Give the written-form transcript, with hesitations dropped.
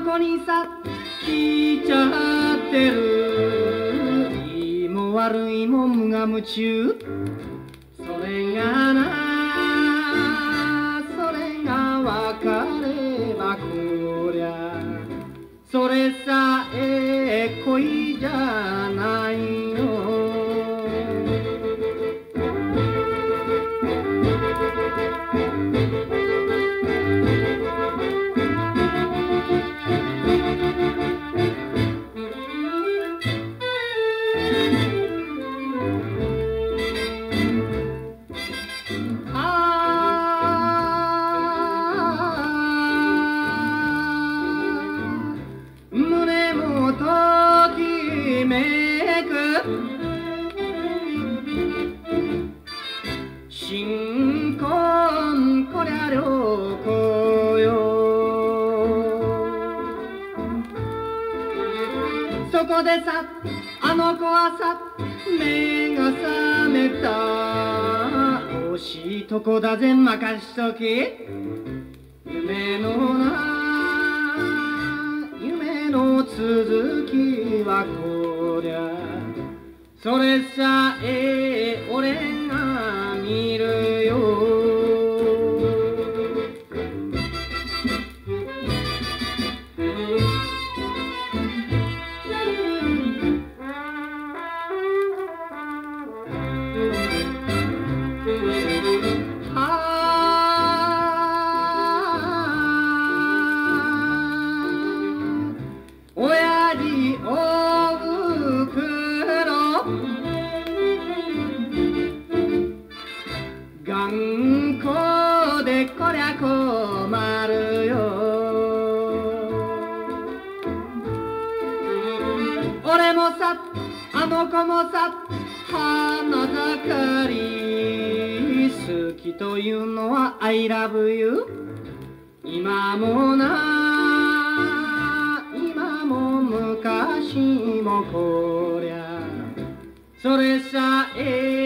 子にさ聞いちゃってる。いいも悪いも無我夢中。それがな、それが分かればこりゃそれさえ恋じゃないよ。胸もときめく新婚こりゃ良子よ。そこでさあの子はさ目が覚めた。惜しいとこだぜ任しとき。夢のなの続きはこりゃそれさえ俺が見るよ。親父おふくろ頑固でこりゃ困るよ。俺もさあの子もさ花盛り。好きというのは I love you。 今もな今も昔もこりゃそれさえ